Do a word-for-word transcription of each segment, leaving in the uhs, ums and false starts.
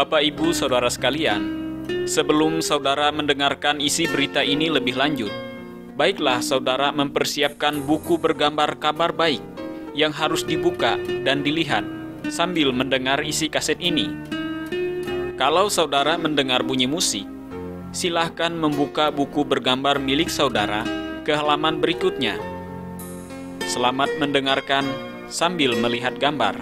Bapak, Ibu, Saudara sekalian, sebelum saudara mendengarkan isi berita ini lebih lanjut, baiklah saudara mempersiapkan buku bergambar kabar baik yang harus dibuka dan dilihat sambil mendengar isi kaset ini. Kalau saudara mendengar bunyi musik, silahkan membuka buku bergambar milik saudara ke halaman berikutnya. Selamat mendengarkan sambil melihat gambar.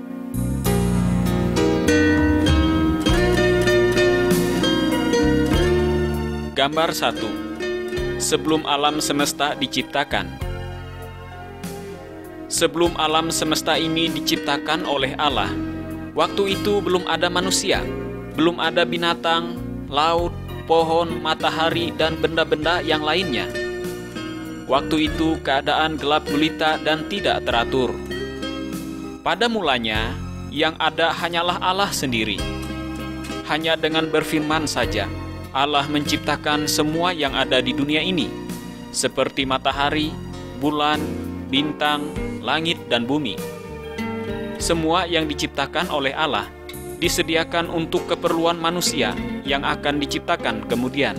Gambar satu. Sebelum alam semesta diciptakan. Sebelum alam semesta ini diciptakan oleh Allah, waktu itu belum ada manusia, belum ada binatang, laut, pohon, matahari, dan benda-benda yang lainnya. Waktu itu keadaan gelap gulita dan tidak teratur. Pada mulanya, yang ada hanyalah Allah sendiri. Hanya dengan berfirman saja, Allah menciptakan semua yang ada di dunia ini, seperti matahari, bulan, bintang, langit, dan bumi. Semua yang diciptakan oleh Allah disediakan untuk keperluan manusia yang akan diciptakan kemudian.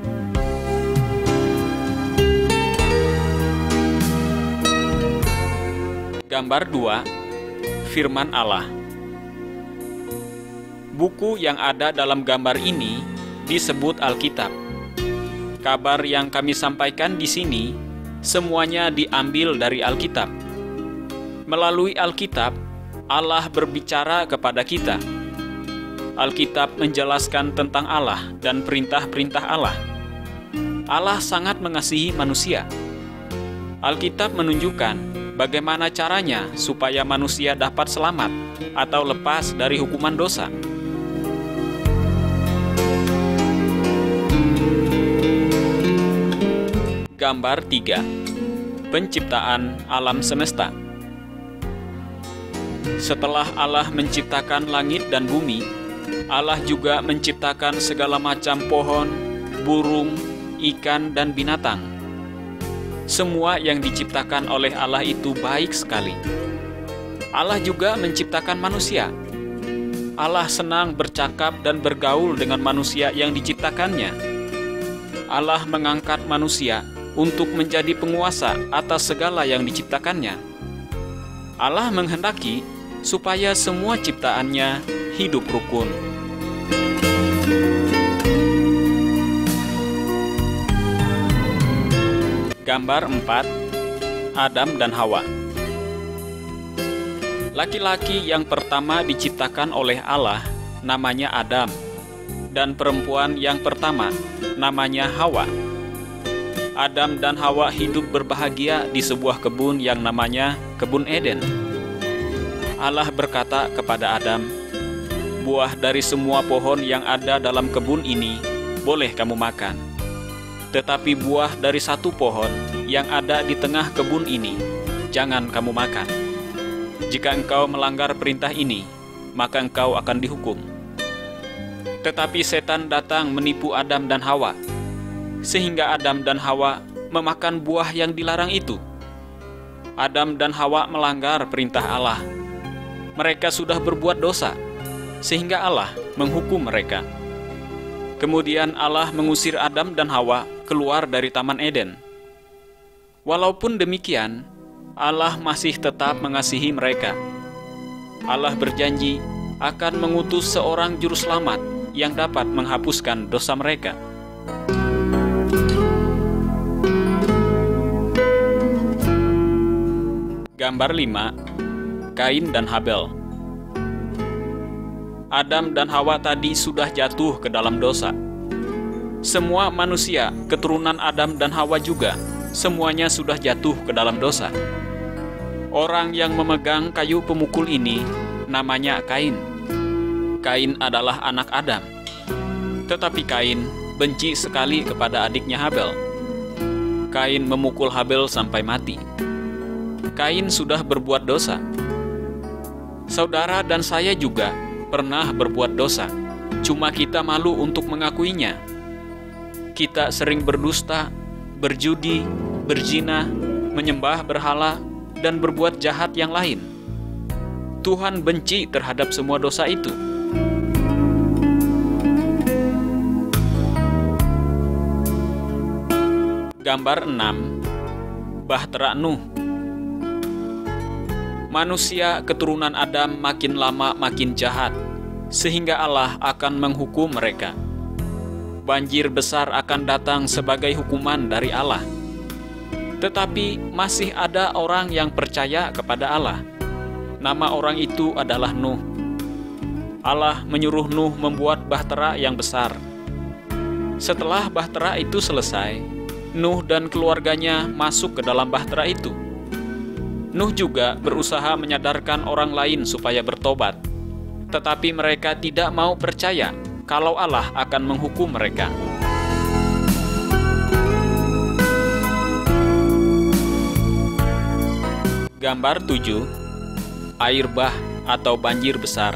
Gambar dua. Firman Allah. Buku yang ada dalam gambar ini disebut Alkitab. Kabar yang kami sampaikan di sini semuanya diambil dari Alkitab. Melalui Alkitab, Allah berbicara kepada kita. Alkitab menjelaskan tentang Allah dan perintah-perintah Allah. Allah sangat mengasihi manusia. Alkitab menunjukkan bagaimana caranya supaya manusia dapat selamat atau lepas dari hukuman dosa. Gambar tiga. Penciptaan alam semesta. Setelah Allah menciptakan langit dan bumi, Allah juga menciptakan segala macam pohon, burung, ikan, dan binatang. Semua yang diciptakan oleh Allah itu baik sekali. Allah juga menciptakan manusia. Allah senang bercakap dan bergaul dengan manusia yang diciptakannya. Allah mengangkat manusia untuk menjadi penguasa atas segala yang diciptakannya. Allah menghendaki supaya semua ciptaannya hidup rukun. Gambar empat. Adam dan Hawa. Laki-laki yang pertama diciptakan oleh Allah namanya Adam, dan perempuan yang pertama namanya Hawa. Adam dan Hawa hidup berbahagia di sebuah kebun yang namanya Kebun Eden. Allah berkata kepada Adam, "Buah dari semua pohon yang ada dalam kebun ini boleh kamu makan. Tetapi buah dari satu pohon yang ada di tengah kebun ini jangan kamu makan. Jika engkau melanggar perintah ini, maka engkau akan dihukum." Tetapi setan datang menipu Adam dan Hawa, sehingga Adam dan Hawa memakan buah yang dilarang itu. Adam dan Hawa melanggar perintah Allah. Mereka sudah berbuat dosa, sehingga Allah menghukum mereka. Kemudian Allah mengusir Adam dan Hawa keluar dari Taman Eden. Walaupun demikian, Allah masih tetap mengasihi mereka. Allah berjanji akan mengutus seorang juru selamat yang dapat menghapuskan dosa mereka. Gambar lima. Kain dan Habel. Adam dan Hawa tadi sudah jatuh ke dalam dosa. Semua manusia, keturunan Adam dan Hawa juga, semuanya sudah jatuh ke dalam dosa. Orang yang memegang kayu pemukul ini namanya Kain. Kain adalah anak Adam. Tetapi Kain benci sekali kepada adiknya Habel. Kain memukul Habel sampai mati. Kain sudah berbuat dosa. Saudara dan saya juga pernah berbuat dosa, cuma kita malu untuk mengakuinya. Kita sering berdusta, berjudi, berzina, menyembah berhala, dan berbuat jahat yang lain. Tuhan benci terhadap semua dosa itu. Gambar enam. Bahtera Nuh. Manusia keturunan Adam makin lama makin jahat, sehingga Allah akan menghukum mereka. Banjir besar akan datang sebagai hukuman dari Allah. Tetapi masih ada orang yang percaya kepada Allah. Nama orang itu adalah Nuh. Allah menyuruh Nuh membuat bahtera yang besar. Setelah bahtera itu selesai, Nuh dan keluarganya masuk ke dalam bahtera itu. Nuh juga berusaha menyadarkan orang lain supaya bertobat, tetapi mereka tidak mau percaya kalau Allah akan menghukum mereka. Gambar tujuh. Air bah atau banjir besar.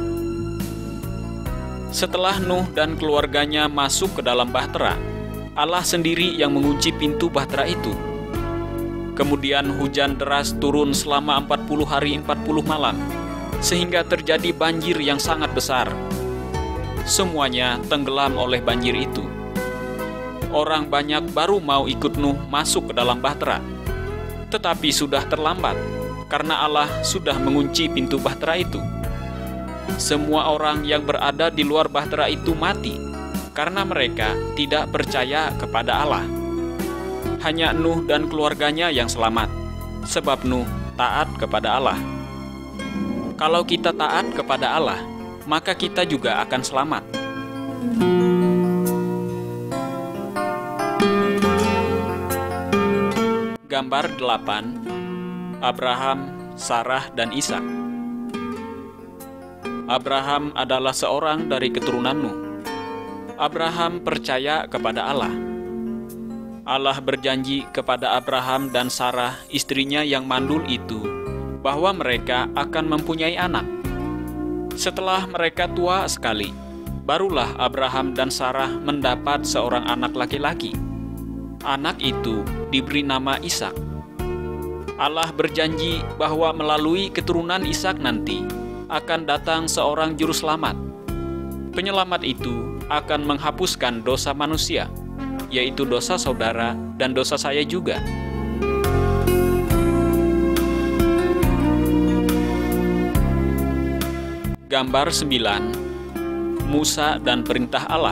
Setelah Nuh dan keluarganya masuk ke dalam bahtera, Allah sendiri yang mengunci pintu bahtera itu. Kemudian hujan deras turun selama empat puluh hari empat puluh malam, sehingga terjadi banjir yang sangat besar. Semuanya tenggelam oleh banjir itu. Orang banyak baru mau ikut Nuh masuk ke dalam bahtera, tetapi sudah terlambat, karena Allah sudah mengunci pintu bahtera itu. Semua orang yang berada di luar bahtera itu mati, karena mereka tidak percaya kepada Allah. Hanya Nuh dan keluarganya yang selamat, sebab Nuh taat kepada Allah. Kalau kita taat kepada Allah, maka kita juga akan selamat. Gambar delapan. Abraham, Sarah, dan Ishak. Abraham adalah seorang dari keturunan Nuh. Abraham percaya kepada Allah. Allah berjanji kepada Abraham dan Sarah, istrinya yang mandul itu, bahwa mereka akan mempunyai anak. Setelah mereka tua sekali, barulah Abraham dan Sarah mendapat seorang anak laki-laki. Anak itu diberi nama Ishak. Allah berjanji bahwa melalui keturunan Ishak nanti akan datang seorang juru selamat. Penyelamat itu akan menghapuskan dosa manusia, yaitu dosa saudara dan dosa saya juga. Gambar sembilan. Musa dan perintah Allah.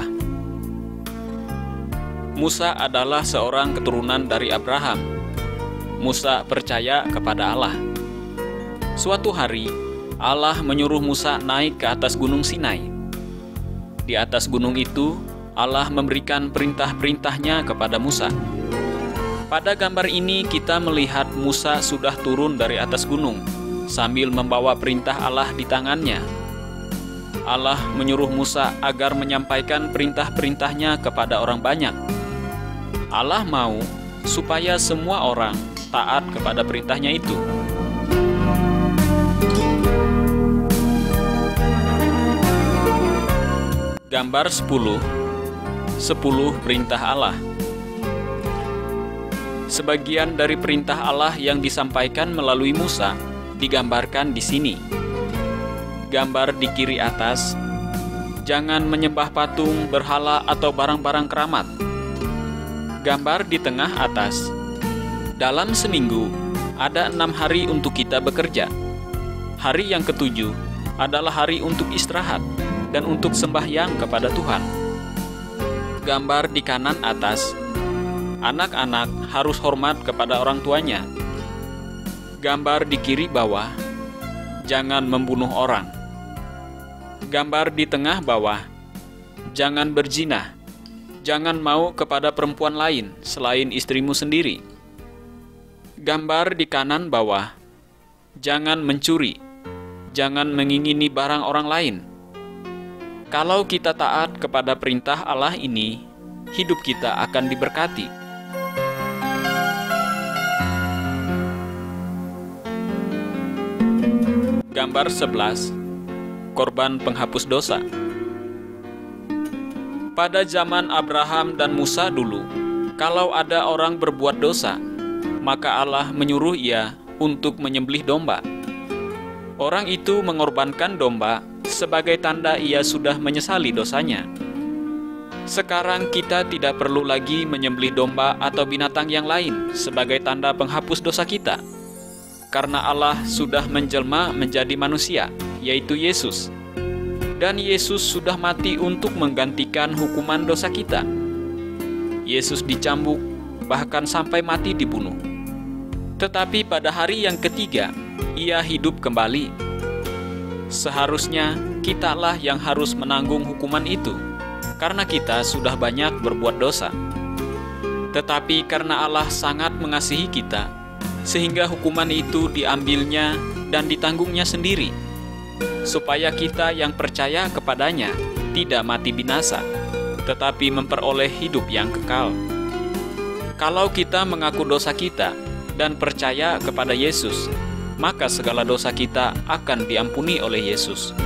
Musa adalah seorang keturunan dari Abraham. Musa percaya kepada Allah. Suatu hari, Allah menyuruh Musa naik ke atas gunung Sinai. Di atas gunung itu, Allah memberikan perintah-perintahnya kepada Musa. Pada gambar ini kita melihat Musa sudah turun dari atas gunung, sambil membawa perintah Allah di tangannya. Allah menyuruh Musa agar menyampaikan perintah-perintahnya kepada orang banyak. Allah mau supaya semua orang taat kepada perintahnya itu. Gambar sepuluh. Sepuluh perintah Allah. Sebagian dari perintah Allah yang disampaikan melalui Musa digambarkan di sini. Gambar di kiri atas, jangan menyembah patung, berhala, atau barang-barang keramat. Gambar di tengah atas, dalam seminggu ada enam hari untuk kita bekerja. Hari yang ketujuh adalah hari untuk istirahat dan untuk sembahyang kepada Tuhan. Gambar di kanan atas, anak-anak harus hormat kepada orang tuanya. Gambar di kiri bawah, jangan membunuh orang. Gambar di tengah bawah, jangan berzina. Jangan mau kepada perempuan lain selain istrimu sendiri. Gambar di kanan bawah, jangan mencuri. Jangan mengingini barang orang lain. Kalau kita taat kepada perintah Allah ini, hidup kita akan diberkati. Gambar sebelas. Korban penghapus dosa. Pada zaman Abraham dan Musa dulu, kalau ada orang berbuat dosa, maka Allah menyuruh ia untuk menyembelih domba. Orang itu mengorbankan domba sebagai tanda ia sudah menyesali dosanya. Sekarang kita tidak perlu lagi menyembelih domba atau binatang yang lain sebagai tanda penghapus dosa kita, karena Allah sudah menjelma menjadi manusia, yaitu Yesus. Dan Yesus sudah mati untuk menggantikan hukuman dosa kita. Yesus dicambuk, bahkan sampai mati dibunuh. Tetapi pada hari yang ketiga, Ia hidup kembali. Seharusnya kitalah yang harus menanggung hukuman itu, karena kita sudah banyak berbuat dosa. Tetapi karena Allah sangat mengasihi kita, sehingga hukuman itu diambilnya dan ditanggungnya sendiri, supaya kita yang percaya kepadanya tidak mati binasa, tetapi memperoleh hidup yang kekal. Kalau kita mengaku dosa kita dan percaya kepada Yesus, maka segala dosa kita akan diampuni oleh Yesus.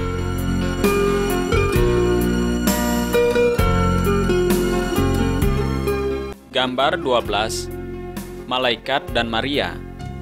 Gambar dua belas. Malaikat dan Maria.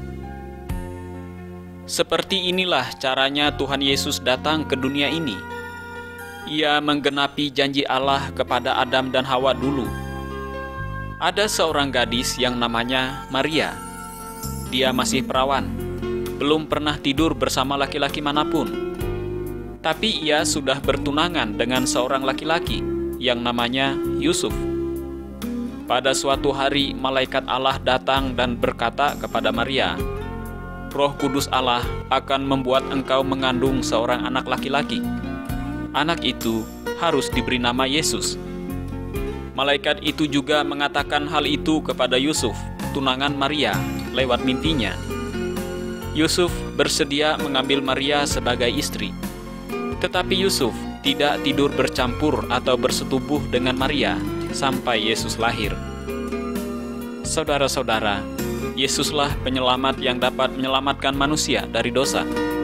Seperti inilah caranya Tuhan Yesus datang ke dunia ini. Ia menggenapi janji Allah kepada Adam dan Hawa dulu. Ada seorang gadis yang namanya Maria. Dia masih perawan, belum pernah tidur bersama laki-laki manapun. Tapi ia sudah bertunangan dengan seorang laki-laki yang namanya Yusuf. Pada suatu hari, malaikat Allah datang dan berkata kepada Maria, "Roh Kudus Allah akan membuat engkau mengandung seorang anak laki-laki. Anak itu harus diberi nama Yesus." Malaikat itu juga mengatakan hal itu kepada Yusuf, tunangan Maria, lewat mimpinya. Yusuf bersedia mengambil Maria sebagai istri. Tetapi Yusuf tidak tidur bercampur atau bersetubuh dengan Maria sampai Yesus lahir. Saudara-saudara, Yesuslah penyelamat yang dapat menyelamatkan manusia dari dosa.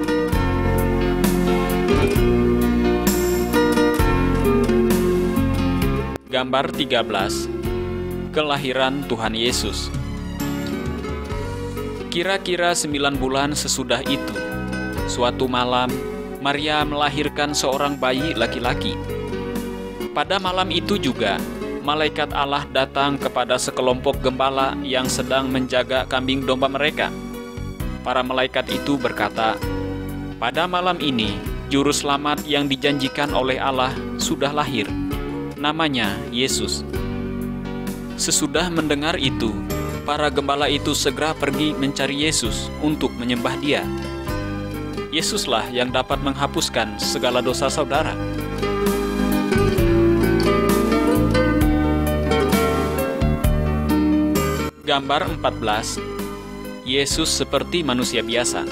Gambar tiga belas. Kelahiran Tuhan Yesus. Kira-kira sembilan bulan sesudah itu, suatu malam, Maria melahirkan seorang bayi laki-laki. Pada malam itu juga, malaikat Allah datang kepada sekelompok gembala yang sedang menjaga kambing domba mereka. Para malaikat itu berkata, "Pada malam ini, juru selamat yang dijanjikan oleh Allah sudah lahir. Namanya Yesus." Sesudah mendengar itu, para gembala itu segera pergi mencari Yesus untuk menyembah Dia. Yesuslah yang dapat menghapuskan segala dosa saudara. Gambar empat belas. Yesus seperti manusia biasa.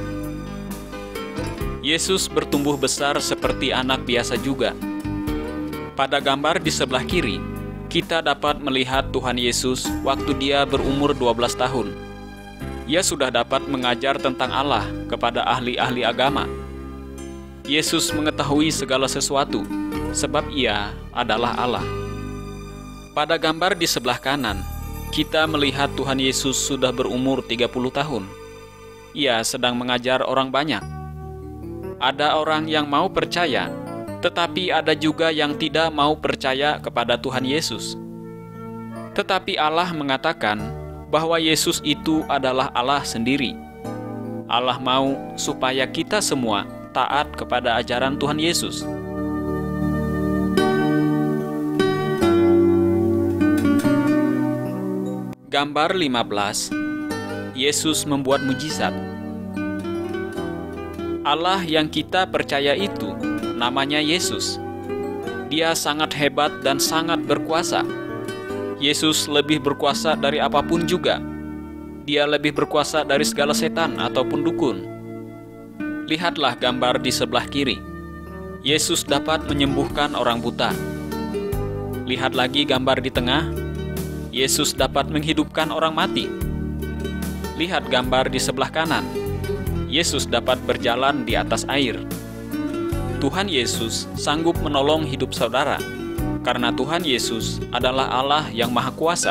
Yesus bertumbuh besar seperti anak biasa juga. Pada gambar di sebelah kiri, kita dapat melihat Tuhan Yesus waktu Dia berumur dua belas tahun. Ia sudah dapat mengajar tentang Allah kepada ahli-ahli agama. Yesus mengetahui segala sesuatu, sebab Ia adalah Allah. Pada gambar di sebelah kanan, kita melihat Tuhan Yesus sudah berumur tiga puluh tahun. Ia sedang mengajar orang banyak. Ada orang yang mau percaya, tetapi ada juga yang tidak mau percaya kepada Tuhan Yesus. Tetapi Allah mengatakan bahwa Yesus itu adalah Allah sendiri. Allah mau supaya kita semua taat kepada ajaran Tuhan Yesus. Gambar lima belas. Yesus membuat mujizat. Allah yang kita percaya itu namanya Yesus. Dia sangat hebat dan sangat berkuasa. Yesus lebih berkuasa dari apapun juga. Dia lebih berkuasa dari segala setan ataupun dukun. Lihatlah gambar di sebelah kiri. Yesus dapat menyembuhkan orang buta. Lihat lagi gambar di tengah. Yesus dapat menghidupkan orang mati. Lihat gambar di sebelah kanan. Yesus dapat berjalan di atas air. Tuhan Yesus sanggup menolong hidup saudara, karena Tuhan Yesus adalah Allah yang Maha Kuasa.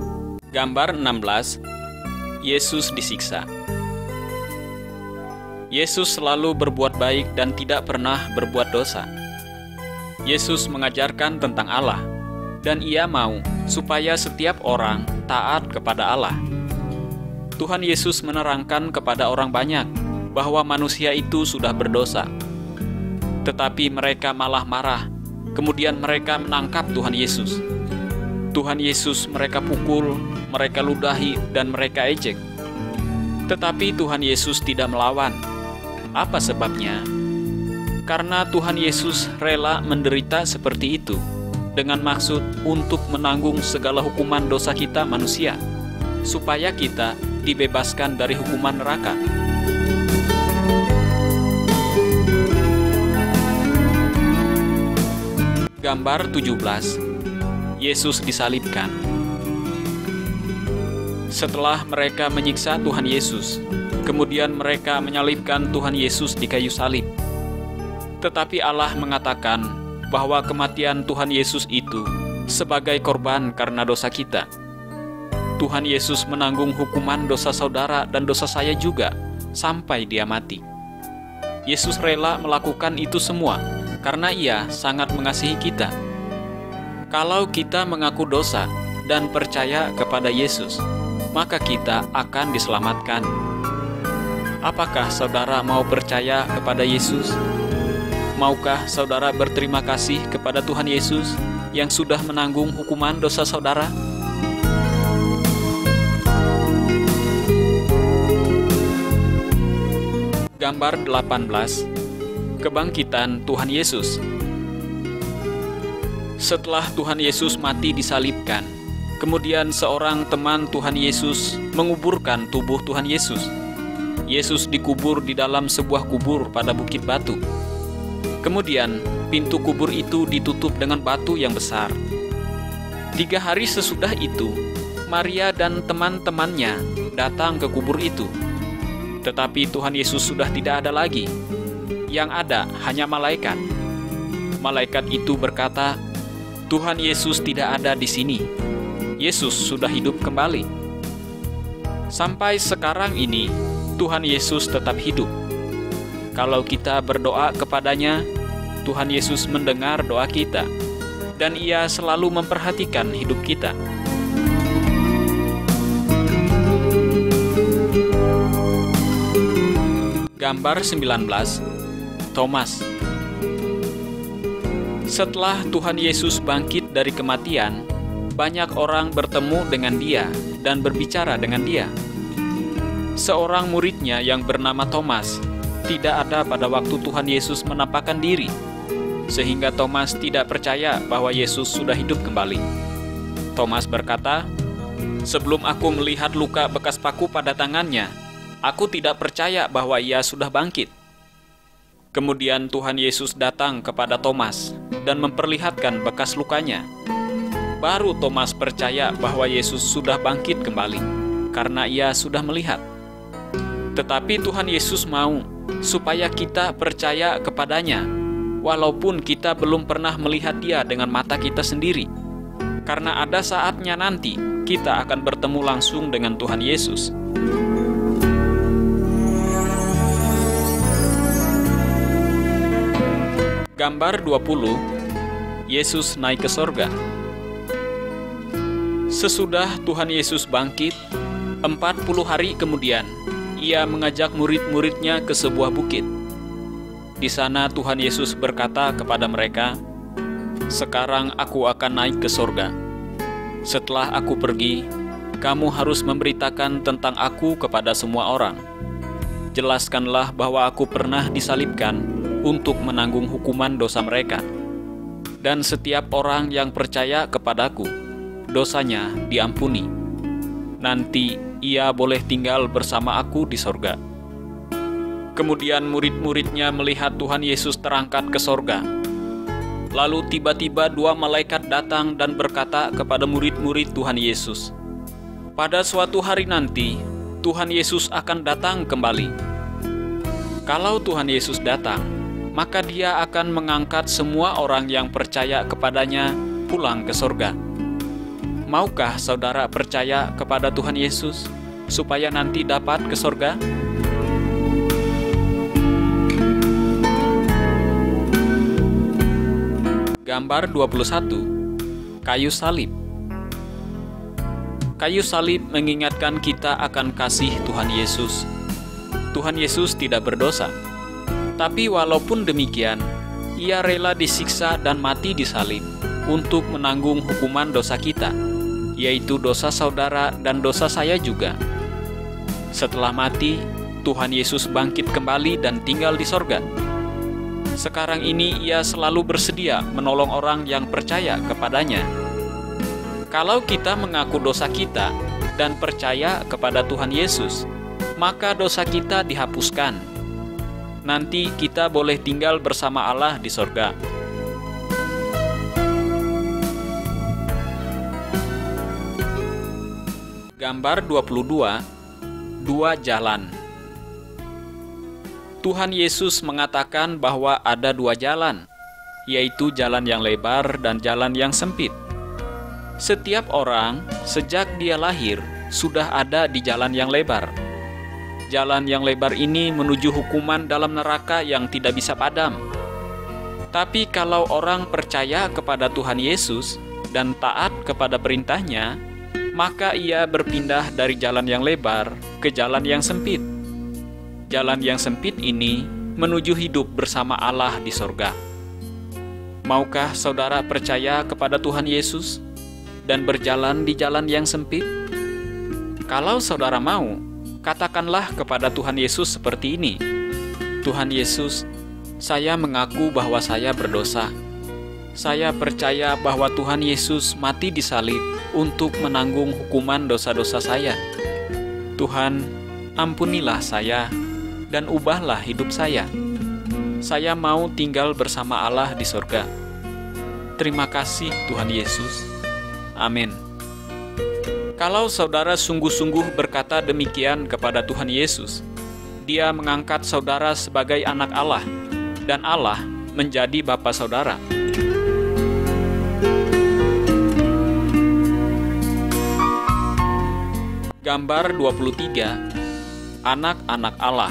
Gambar enam belas. Yesus disiksa. Yesus selalu berbuat baik dan tidak pernah berbuat dosa. Yesus mengajarkan tentang Allah, dan Ia mau supaya setiap orang taat kepada Allah. Tuhan Yesus menerangkan kepada orang banyak bahwa manusia itu sudah berdosa. Tetapi mereka malah marah, kemudian mereka menangkap Tuhan Yesus. Tuhan Yesus mereka pukul, mereka ludahi, dan mereka ejek. Tetapi Tuhan Yesus tidak melawan. Apa sebabnya? Karena Tuhan Yesus rela menderita seperti itu, dengan maksud untuk menanggung segala hukuman dosa kita manusia, supaya kita dibebaskan dari hukuman neraka. Gambar tujuh belas. Yesus disalibkan. Setelah mereka menyiksa Tuhan Yesus, kemudian mereka menyalibkan Tuhan Yesus di kayu salib. Tetapi Allah mengatakan bahwa kematian Tuhan Yesus itu sebagai korban karena dosa kita. Tuhan Yesus menanggung hukuman dosa saudara dan dosa saya juga sampai Dia mati. Yesus rela melakukan itu semua karena Ia sangat mengasihi kita. Kalau kita mengaku dosa dan percaya kepada Yesus, maka kita akan diselamatkan. Apakah saudara mau percaya kepada Yesus? Maukah saudara berterima kasih kepada Tuhan Yesus yang sudah menanggung hukuman dosa saudara? Gambar delapan belas. Kebangkitan Tuhan Yesus. Setelah Tuhan Yesus mati disalibkan, kemudian seorang teman Tuhan Yesus menguburkan tubuh Tuhan Yesus. Yesus dikubur di dalam sebuah kubur pada bukit batu. Kemudian, pintu kubur itu ditutup dengan batu yang besar. Tiga hari sesudah itu, Maria dan teman-temannya datang ke kubur itu. Tetapi Tuhan Yesus sudah tidak ada lagi. Yang ada hanya malaikat. Malaikat itu berkata, "Tuhan Yesus tidak ada di sini. Yesus sudah hidup kembali." Sampai sekarang ini, Tuhan Yesus tetap hidup. Kalau kita berdoa kepadanya, Tuhan Yesus mendengar doa kita, dan Ia selalu memperhatikan hidup kita. Gambar sembilan belas. Thomas. Setelah Tuhan Yesus bangkit dari kematian, banyak orang bertemu dengan Dia dan berbicara dengan Dia. Seorang muridnya yang bernama Thomas tidak ada pada waktu Tuhan Yesus menampakkan diri, sehingga Thomas tidak percaya bahwa Yesus sudah hidup kembali. Thomas berkata, "Sebelum aku melihat luka bekas paku pada tangannya, aku tidak percaya bahwa Ia sudah bangkit." Kemudian Tuhan Yesus datang kepada Thomas dan memperlihatkan bekas lukanya. Baru Thomas percaya bahwa Yesus sudah bangkit kembali, karena ia sudah melihat. Tetapi Tuhan Yesus mau supaya kita percaya kepadanya, walaupun kita belum pernah melihat Dia dengan mata kita sendiri. Karena ada saatnya nanti kita akan bertemu langsung dengan Tuhan Yesus. Gambar dua puluh. Yesus naik ke sorga. Sesudah Tuhan Yesus bangkit, empat puluh hari kemudian, Ia mengajak murid-muridnya ke sebuah bukit. Di sana Tuhan Yesus berkata kepada mereka, "Sekarang aku akan naik ke sorga. Setelah aku pergi, kamu harus memberitakan tentang aku kepada semua orang. Jelaskanlah bahwa aku pernah disalibkan untuk menanggung hukuman dosa mereka. Dan setiap orang yang percaya kepadaku, dosanya diampuni. Nanti ia boleh tinggal bersama aku di sorga." Kemudian murid-muridnya melihat Tuhan Yesus terangkat ke sorga. Lalu tiba-tiba dua malaikat datang dan berkata kepada murid-murid Tuhan Yesus, "Pada suatu hari nanti, Tuhan Yesus akan datang kembali. Kalau Tuhan Yesus datang, maka Dia akan mengangkat semua orang yang percaya kepadanya pulang ke sorga." Maukah saudara percaya kepada Tuhan Yesus supaya nanti dapat ke sorga? Gambar dua puluh satu. Kayu salib. Kayu salib mengingatkan kita akan kasih Tuhan Yesus. Tuhan Yesus tidak berdosa. Tapi walaupun demikian, Ia rela disiksa dan mati di salib untuk menanggung hukuman dosa kita, yaitu dosa saudara dan dosa saya juga. Setelah mati, Tuhan Yesus bangkit kembali dan tinggal di sorga. Sekarang ini Ia selalu bersedia menolong orang yang percaya kepadanya. Kalau kita mengaku dosa kita dan percaya kepada Tuhan Yesus, maka dosa kita dihapuskan. Nanti kita boleh tinggal bersama Allah di sorga. Gambar dua puluh dua. Dua jalan. Tuhan Yesus mengatakan bahwa ada dua jalan, yaitu jalan yang lebar dan jalan yang sempit. Setiap orang, sejak dia lahir, sudah ada di jalan yang lebar. Jalan yang lebar ini menuju hukuman dalam neraka yang tidak bisa padam. Tapi kalau orang percaya kepada Tuhan Yesus dan taat kepada perintahnya, maka ia berpindah dari jalan yang lebar ke jalan yang sempit. Jalan yang sempit ini menuju hidup bersama Allah di sorga. Maukah saudara percaya kepada Tuhan Yesus dan berjalan di jalan yang sempit? Kalau saudara mau, katakanlah kepada Tuhan Yesus seperti ini: Tuhan Yesus, saya mengaku bahwa saya berdosa. Saya percaya bahwa Tuhan Yesus mati di salib untuk menanggung hukuman dosa-dosa saya. Tuhan, ampunilah saya dan ubahlah hidup saya. Saya mau tinggal bersama Allah di sorga. Terima kasih Tuhan Yesus. Amin. Kalau saudara sungguh-sungguh berkata demikian kepada Tuhan Yesus, Dia mengangkat saudara sebagai anak Allah, dan Allah menjadi Bapa saudara. Gambar dua puluh tiga. Anak-anak Allah.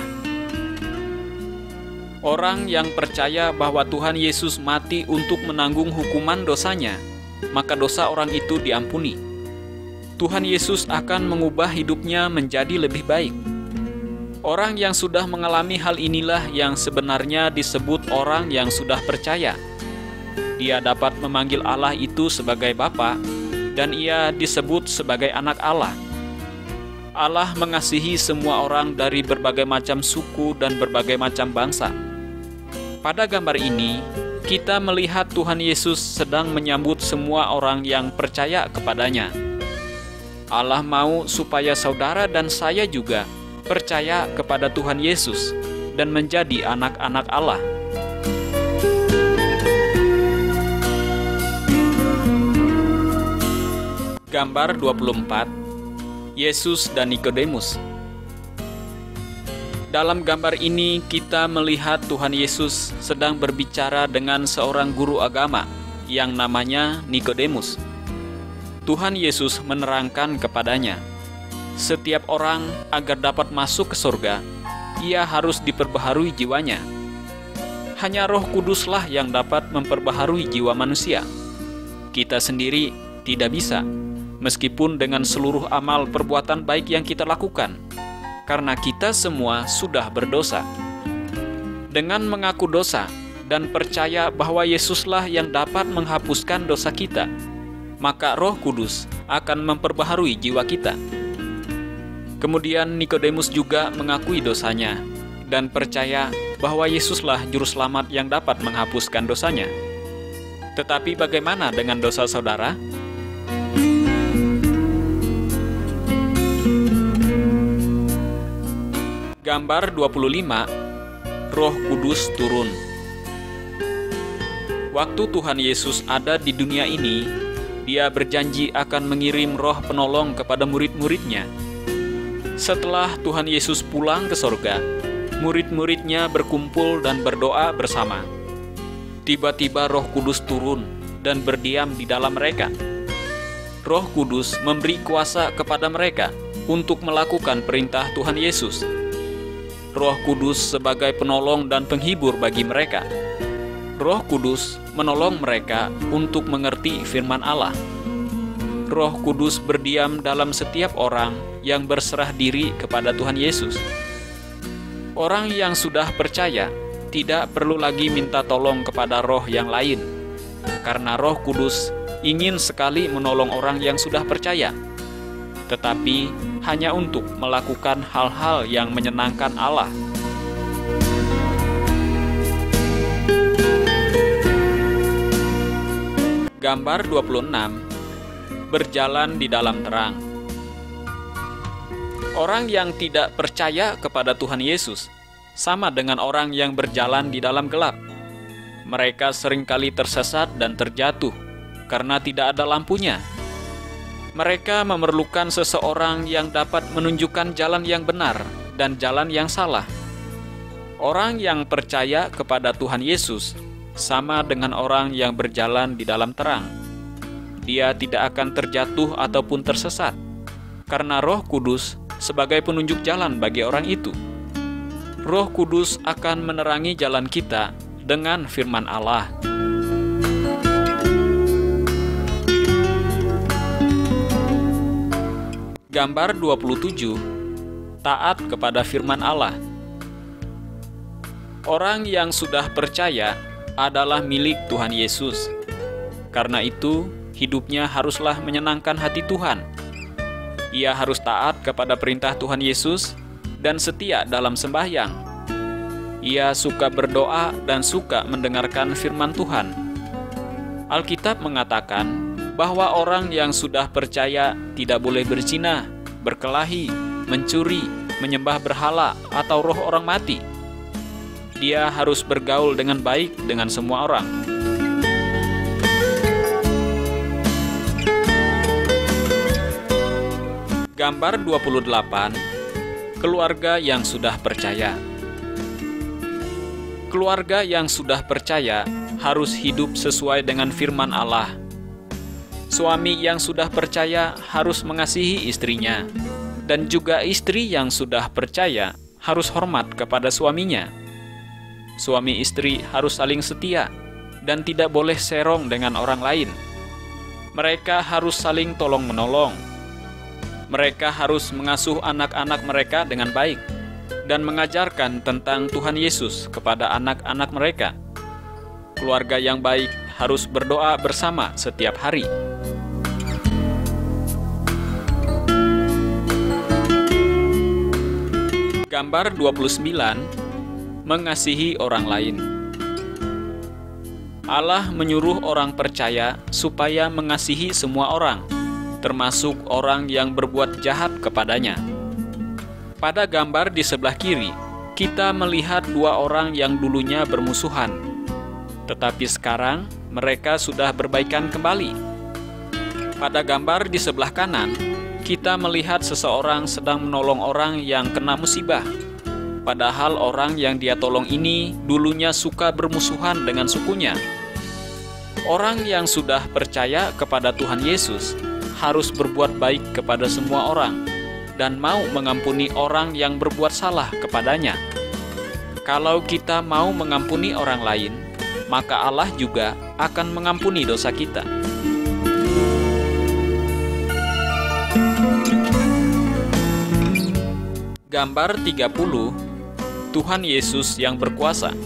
Orang yang percaya bahwa Tuhan Yesus mati untuk menanggung hukuman dosanya, maka dosa orang itu diampuni. Tuhan Yesus akan mengubah hidupnya menjadi lebih baik. Orang yang sudah mengalami hal inilah yang sebenarnya disebut orang yang sudah percaya. Dia dapat memanggil Allah itu sebagai Bapa, dan ia disebut sebagai anak Allah. Allah mengasihi semua orang dari berbagai macam suku dan berbagai macam bangsa. Pada gambar ini, kita melihat Tuhan Yesus sedang menyambut semua orang yang percaya kepadanya. Allah mau supaya saudara dan saya juga percaya kepada Tuhan Yesus dan menjadi anak-anak Allah. Gambar dua puluh empat. Yesus dan Nikodemus. Dalam gambar ini kita melihat Tuhan Yesus sedang berbicara dengan seorang guru agama yang namanya Nikodemus. Tuhan Yesus menerangkan kepadanya, setiap orang agar dapat masuk ke surga, ia harus diperbaharui jiwanya. Hanya Roh Kuduslah yang dapat memperbaharui jiwa manusia. Kita sendiri tidak bisa, meskipun dengan seluruh amal perbuatan baik yang kita lakukan, karena kita semua sudah berdosa. Dengan mengaku dosa dan percaya bahwa Yesuslah yang dapat menghapuskan dosa kita, maka Roh Kudus akan memperbaharui jiwa kita. Kemudian Nikodemus juga mengakui dosanya dan percaya bahwa Yesuslah juru selamat yang dapat menghapuskan dosanya. Tetapi bagaimana dengan dosa saudara? Gambar dua puluh lima. Roh Kudus turun. Waktu Tuhan Yesus ada di dunia ini, Dia berjanji akan mengirim Roh Penolong kepada murid-muridnya. Setelah Tuhan Yesus pulang ke sorga, murid-muridnya berkumpul dan berdoa bersama. Tiba-tiba Roh Kudus turun dan berdiam di dalam mereka. Roh Kudus memberi kuasa kepada mereka untuk melakukan perintah Tuhan Yesus. Roh Kudus sebagai penolong dan penghibur bagi mereka. Roh Kudus menolong mereka untuk mengerti firman Allah. Roh Kudus berdiam dalam setiap orang yang berserah diri kepada Tuhan Yesus. Orang yang sudah percaya tidak perlu lagi minta tolong kepada roh yang lain, karena Roh Kudus ingin sekali menolong orang yang sudah percaya, tetapi hanya untuk melakukan hal-hal yang menyenangkan Allah. Gambar dua puluh enam. Berjalan di dalam terang. Orang yang tidak percaya kepada Tuhan Yesus sama dengan orang yang berjalan di dalam gelap. Mereka seringkali tersesat dan terjatuh karena tidak ada lampunya. Mereka memerlukan seseorang yang dapat menunjukkan jalan yang benar dan jalan yang salah. Orang yang percaya kepada Tuhan Yesus sama dengan orang yang berjalan di dalam terang. Dia tidak akan terjatuh ataupun tersesat, karena Roh Kudus sebagai penunjuk jalan bagi orang itu. Roh Kudus akan menerangi jalan kita dengan firman Allah. Gambar dua puluh tujuh. Taat kepada firman Allah. Orang yang sudah percaya adalah milik Tuhan Yesus. Karena itu, hidupnya haruslah menyenangkan hati Tuhan. Ia harus taat kepada perintah Tuhan Yesus dan setia dalam sembahyang. Ia suka berdoa dan suka mendengarkan firman Tuhan. Alkitab mengatakan bahwa orang yang sudah percaya tidak boleh berzina, berkelahi, mencuri, menyembah berhala, atau roh orang mati. Dia harus bergaul dengan baik dengan semua orang. Gambar dua puluh delapan. Keluarga yang sudah percaya. Keluarga yang sudah percaya harus hidup sesuai dengan firman Allah. Suami yang sudah percaya harus mengasihi istrinya, dan juga istri yang sudah percaya harus hormat kepada suaminya. Suami istri harus saling setia dan tidak boleh serong dengan orang lain. Mereka harus saling tolong-menolong. Mereka harus mengasuh anak-anak mereka dengan baik dan mengajarkan tentang Tuhan Yesus kepada anak-anak mereka. Keluarga yang baik harus berdoa bersama setiap hari. Gambar dua puluh sembilan. Mengasihi orang lain. Allah menyuruh orang percaya supaya mengasihi semua orang, termasuk orang yang berbuat jahat kepadanya. Pada gambar di sebelah kiri, kita melihat dua orang yang dulunya bermusuhan, tetapi sekarang mereka sudah berbaikan kembali. Pada gambar di sebelah kanan, kita melihat seseorang sedang menolong orang yang kena musibah. Padahal orang yang dia tolong ini dulunya suka bermusuhan dengan sukunya. Orang yang sudah percaya kepada Tuhan Yesus harus berbuat baik kepada semua orang dan mau mengampuni orang yang berbuat salah kepadanya. Kalau kita mau mengampuni orang lain, maka Allah juga akan mengampuni dosa kita. Gambar tiga puluh. Tuhan Yesus yang berkuasa.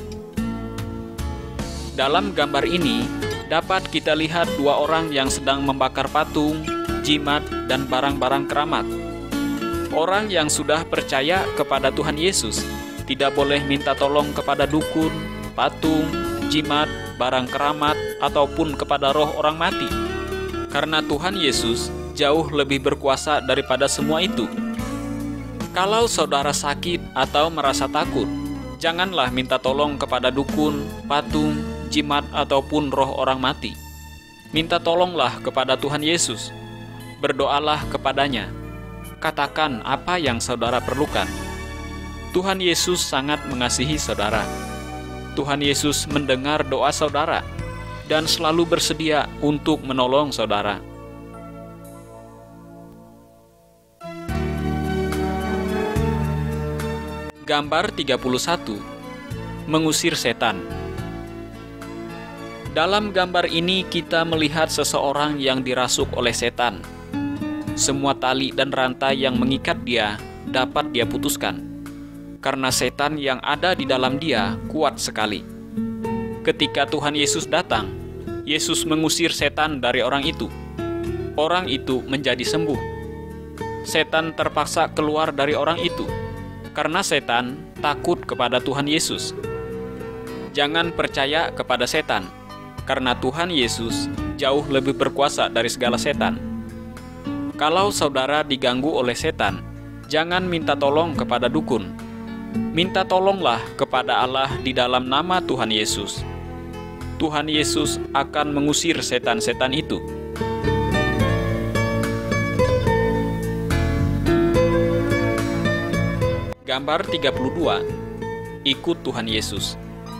Dalam gambar ini, dapat kita lihat dua orang yang sedang membakar patung, jimat, dan barang-barang keramat. Orang yang sudah percaya kepada Tuhan Yesus tidak boleh minta tolong kepada dukun, patung, jimat, barang keramat, ataupun kepada roh orang mati. Karena Tuhan Yesus jauh lebih berkuasa daripada semua itu. Kalau saudara sakit atau merasa takut, janganlah minta tolong kepada dukun, patung, jimat, ataupun roh orang mati. Minta tolonglah kepada Tuhan Yesus. Berdoalah kepadanya. Katakan apa yang saudara perlukan. Tuhan Yesus sangat mengasihi saudara. Tuhan Yesus mendengar doa saudara dan selalu bersedia untuk menolong saudara. Gambar tiga puluh satu. Mengusir setan. Dalam gambar ini kita melihat seseorang yang dirasuk oleh setan. Semua tali dan rantai yang mengikat dia dapat dia putuskan, karena setan yang ada di dalam dia kuat sekali. Ketika Tuhan Yesus datang, Yesus mengusir setan dari orang itu. Orang itu menjadi sembuh. Setan terpaksa keluar dari orang itu, karena setan takut kepada Tuhan Yesus. Jangan percaya kepada setan, karena Tuhan Yesus jauh lebih berkuasa dari segala setan. Kalau saudara diganggu oleh setan, jangan minta tolong kepada dukun. Minta tolonglah kepada Allah di dalam nama Tuhan Yesus. Tuhan Yesus akan mengusir setan-setan itu. Gambar tiga puluh dua. Ikut Tuhan Yesus.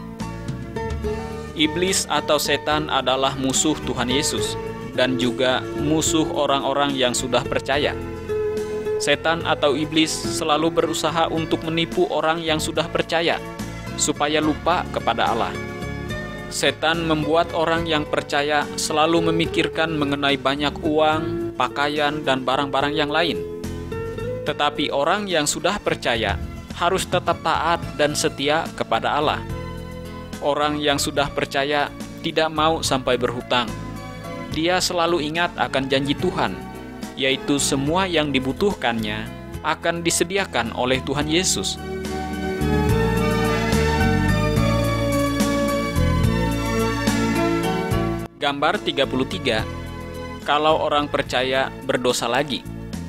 Iblis atau setan adalah musuh Tuhan Yesus dan juga musuh orang-orang yang sudah percaya. Setan atau iblis selalu berusaha untuk menipu orang yang sudah percaya supaya lupa kepada Allah. Setan membuat orang yang percaya selalu memikirkan mengenai banyak uang, pakaian, dan barang-barang yang lain. Tetapi orang yang sudah percaya harus tetap taat dan setia kepada Allah. Orang yang sudah percaya tidak mau sampai berhutang. Dia selalu ingat akan janji Tuhan, yaitu semua yang dibutuhkannya akan disediakan oleh Tuhan Yesus. Gambar tiga puluh tiga. Kalau orang percaya berdosa lagi.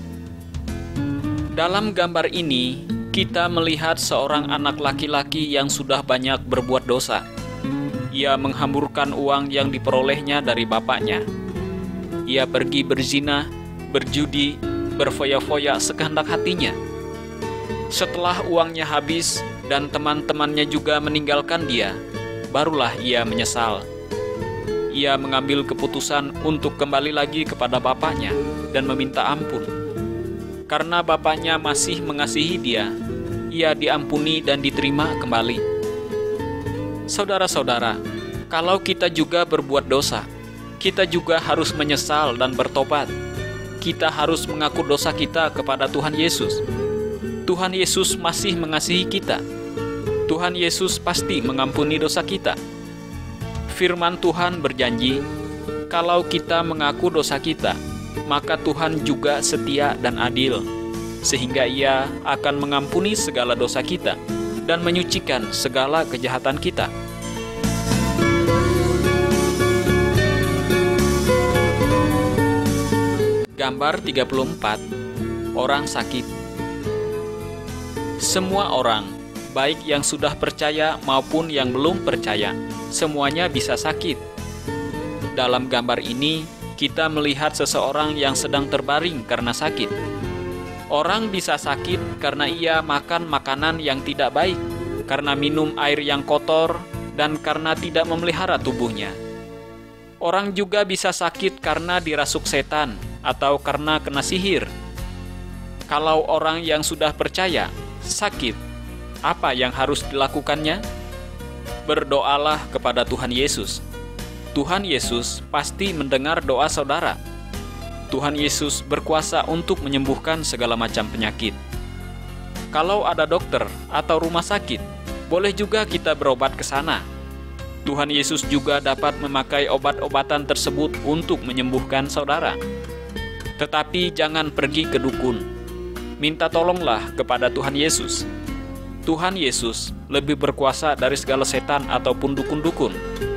Dalam gambar ini, kita melihat seorang anak laki-laki yang sudah banyak berbuat dosa. Ia menghamburkan uang yang diperolehnya dari bapaknya. Ia pergi berzina, berjudi, berfoya-foya sekehendak hatinya. Setelah uangnya habis dan teman-temannya juga meninggalkan dia, barulah ia menyesal. Ia mengambil keputusan untuk kembali lagi kepada bapaknya dan meminta ampun. Karena bapaknya masih mengasihi dia, ia diampuni dan diterima kembali. Saudara-saudara, kalau kita juga berbuat dosa, kita juga harus menyesal dan bertobat. Kita harus mengaku dosa kita kepada Tuhan Yesus. Tuhan Yesus masih mengasihi kita. Tuhan Yesus pasti mengampuni dosa kita. Firman Tuhan berjanji, kalau kita mengaku dosa kita, maka Tuhan juga setia dan adil, sehingga Ia akan mengampuni segala dosa kita dan menyucikan segala kejahatan kita. Gambar tiga puluh empat. Orang sakit. Semua orang, baik yang sudah percaya maupun yang belum percaya, semuanya bisa sakit. Dalam gambar ini, kita melihat seseorang yang sedang terbaring karena sakit. Orang bisa sakit karena ia makan makanan yang tidak baik, karena minum air yang kotor, dan karena tidak memelihara tubuhnya. Orang juga bisa sakit karena dirasuk setan atau karena kena sihir. Kalau orang yang sudah percaya sakit, apa yang harus dilakukannya? Berdoalah kepada Tuhan Yesus. Tuhan Yesus pasti mendengar doa saudara. Tuhan Yesus berkuasa untuk menyembuhkan segala macam penyakit. Kalau ada dokter atau rumah sakit, boleh juga kita berobat ke sana. Tuhan Yesus juga dapat memakai obat-obatan tersebut untuk menyembuhkan saudara. Tetapi jangan pergi ke dukun. Minta tolonglah kepada Tuhan Yesus. Tuhan Yesus lebih berkuasa dari segala setan ataupun dukun-dukun.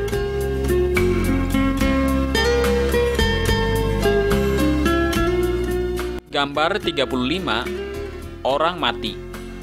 Gambar tiga puluh lima. Orang mati.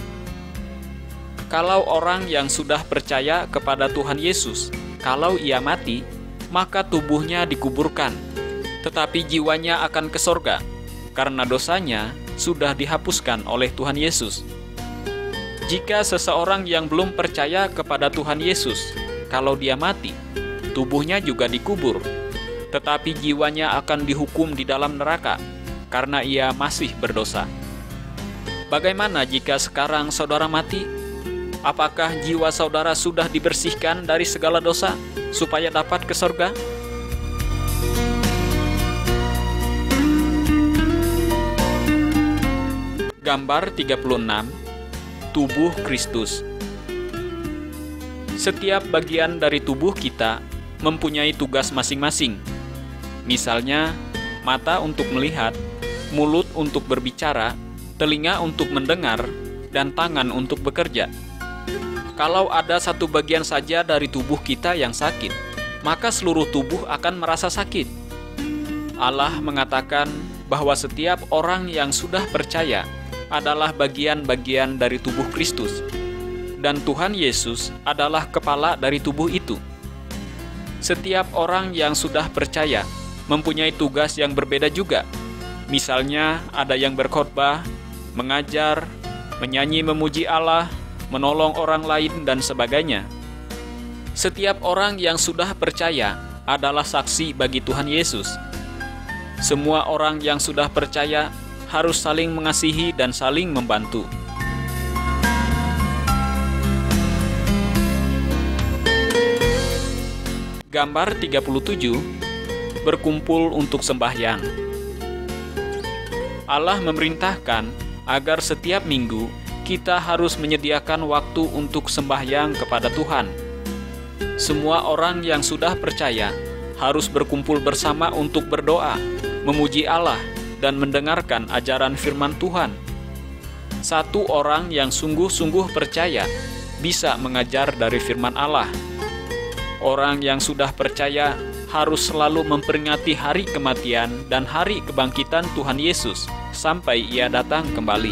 Kalau orang yang sudah percaya kepada Tuhan Yesus, kalau ia mati, maka tubuhnya dikuburkan, tetapi jiwanya akan ke sorga, karena dosanya sudah dihapuskan oleh Tuhan Yesus. Jika seseorang yang belum percaya kepada Tuhan Yesus, kalau dia mati, tubuhnya juga dikubur, tetapi jiwanya akan dihukum di dalam neraka, karena ia masih berdosa. Bagaimana jika sekarang saudara mati? Apakah jiwa saudara sudah dibersihkan dari segala dosa supaya dapat ke sorga? Gambar tiga puluh enam. Tubuh Kristus. Setiap bagian dari tubuh kita mempunyai tugas masing-masing. Misalnya, mata untuk melihat, mulut untuk berbicara, telinga untuk mendengar, dan tangan untuk bekerja. Kalau ada satu bagian saja dari tubuh kita yang sakit, maka seluruh tubuh akan merasa sakit. Allah mengatakan bahwa setiap orang yang sudah percaya adalah bagian-bagian dari tubuh Kristus, dan Tuhan Yesus adalah kepala dari tubuh itu. Setiap orang yang sudah percaya mempunyai tugas yang berbeda juga. Misalnya, ada yang berkhotbah, mengajar, menyanyi memuji Allah, menolong orang lain, dan sebagainya. Setiap orang yang sudah percaya adalah saksi bagi Tuhan Yesus. Semua orang yang sudah percaya harus saling mengasihi dan saling membantu. Gambar tiga puluh tujuh. Berkumpul untuk sembahyang. Allah memerintahkan agar setiap minggu kita harus menyediakan waktu untuk sembahyang kepada Tuhan. Semua orang yang sudah percaya harus berkumpul bersama untuk berdoa, memuji Allah, dan mendengarkan ajaran firman Tuhan. Satu orang yang sungguh-sungguh percaya bisa mengajar dari firman Allah. Orang yang sudah percaya harus selalu memperingati hari kematian dan hari kebangkitan Tuhan Yesus sampai Ia datang kembali.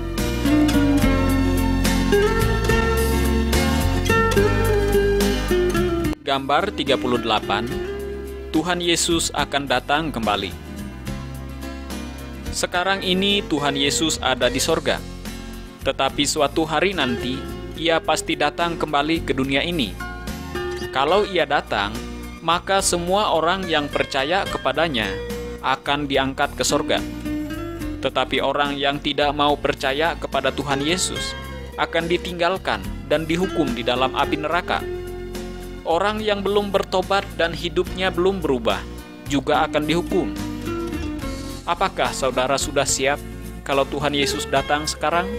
Gambar tiga puluh delapan. Tuhan Yesus akan datang kembali. Sekarang ini Tuhan Yesus ada di sorga, tetapi suatu hari nanti Ia pasti datang kembali ke dunia ini. Kalau Ia datang, maka semua orang yang percaya kepadanya akan diangkat ke sorga. Tetapi orang yang tidak mau percaya kepada Tuhan Yesus akan ditinggalkan dan dihukum di dalam api neraka. Orang yang belum bertobat dan hidupnya belum berubah juga akan dihukum. Apakah saudara sudah siap kalau Tuhan Yesus datang sekarang?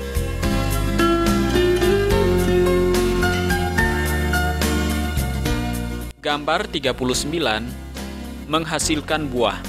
Gambar tiga puluh sembilan. Menghasilkan buah.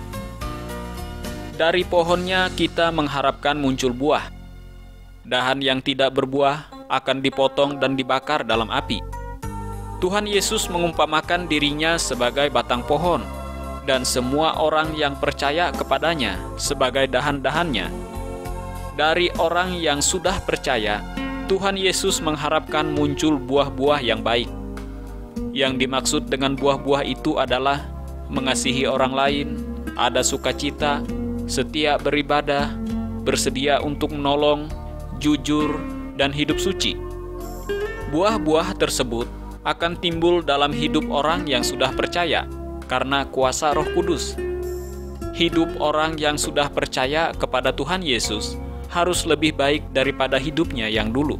Dari pohonnya kita mengharapkan muncul buah. Dahan yang tidak berbuah akan dipotong dan dibakar dalam api. Tuhan Yesus mengumpamakan dirinya sebagai batang pohon, dan semua orang yang percaya kepadanya sebagai dahan-dahannya. Dari orang yang sudah percaya, Tuhan Yesus mengharapkan muncul buah-buah yang baik. Yang dimaksud dengan buah-buah itu adalah mengasihi orang lain, ada sukacita, setia beribadah, bersedia untuk menolong, jujur, dan hidup suci. Buah-buah tersebut akan timbul dalam hidup orang yang sudah percaya karena kuasa Roh Kudus. Hidup orang yang sudah percaya kepada Tuhan Yesus harus lebih baik daripada hidupnya yang dulu.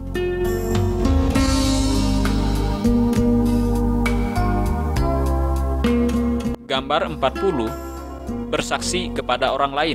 Gambar empat puluh. Bersaksi kepada orang lain.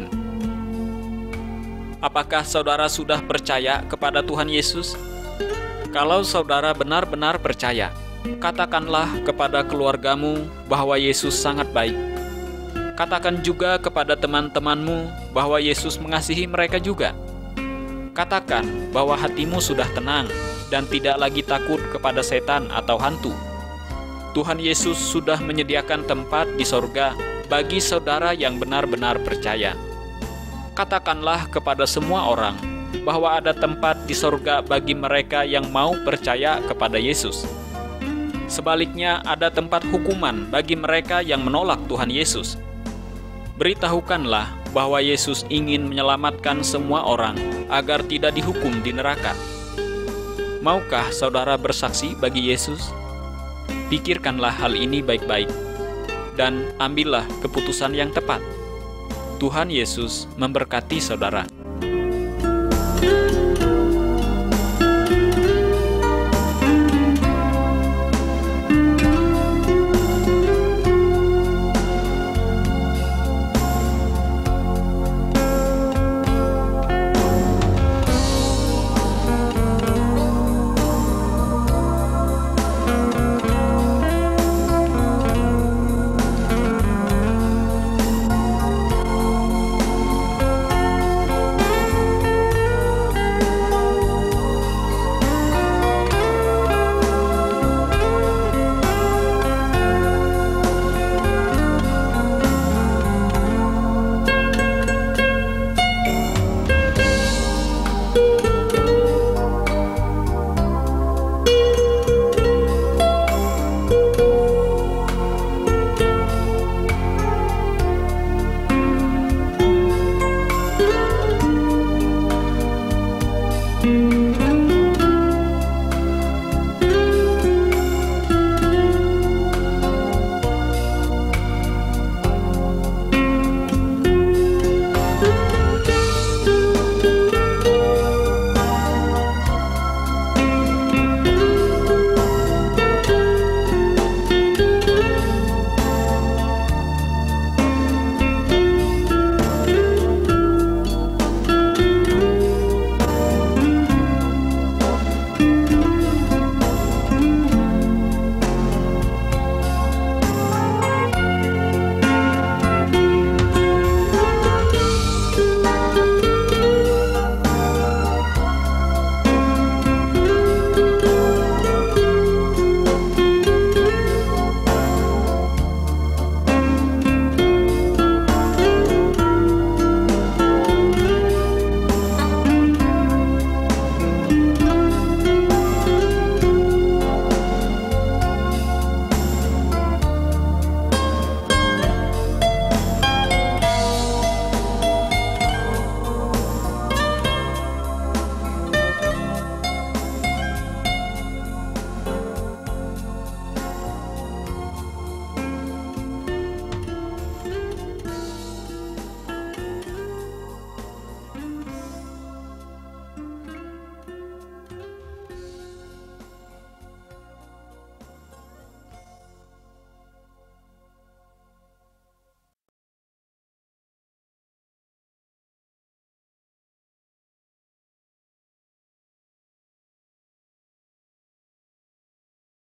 Apakah saudara sudah percaya kepada Tuhan Yesus? Kalau saudara benar-benar percaya, katakanlah kepada keluargamu bahwa Yesus sangat baik. Katakan juga kepada teman-temanmu bahwa Yesus mengasihi mereka juga. Katakan bahwa hatimu sudah tenang dan tidak lagi takut kepada setan atau hantu. Tuhan Yesus sudah menyediakan tempat di sorga bagi saudara yang benar-benar percaya. Katakanlah kepada semua orang bahwa ada tempat di sorga bagi mereka yang mau percaya kepada Yesus. Sebaliknya, ada tempat hukuman bagi mereka yang menolak Tuhan Yesus. Beritahukanlah bahwa Yesus ingin menyelamatkan semua orang agar tidak dihukum di neraka. Maukah saudara bersaksi bagi Yesus? Pikirkanlah hal ini baik-baik, dan ambillah keputusan yang tepat. Tuhan Yesus memberkati saudara.